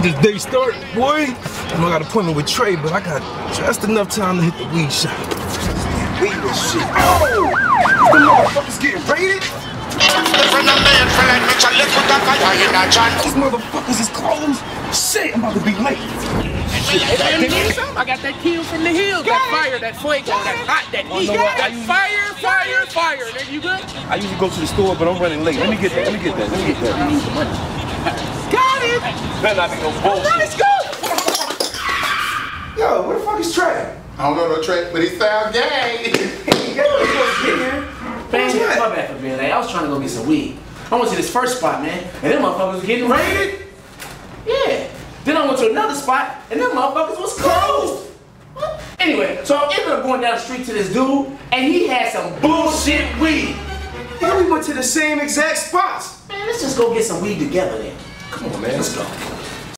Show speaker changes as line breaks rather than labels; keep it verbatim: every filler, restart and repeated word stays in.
this day start, boy. I know I got an appointment with Trey, but I got just enough time to hit the weed shop. Weed and shit. Oh! The motherfuckers getting raided? These motherfuckers is closed. Shit, I'm about to be late.
I got that kill from the hills, that fire, that fuego, that hot, that heat, that fire, fire, fire. Nigga, you good?
I usually go to the store, but I'm running late. Let me get that. Let me get that. Let me get that. I need the money.
Got it.
Better not be no bullshit.
Let's go.
Yo, where the fuck is Trey?
I don't know no Trey, but he sound gay.
Man, my bad for being late. I was trying to go get some weed. I went to this first spot, man, and them motherfuckers was getting raided. Yeah. Then I went to another spot, and them motherfuckers was closed. What? Anyway, so I ended up going down the street to this dude, and he had some bullshit weed.
Yeah, we went to the same exact spots.
Man, let's just go get some weed together then.
Come on, man.
Let's go.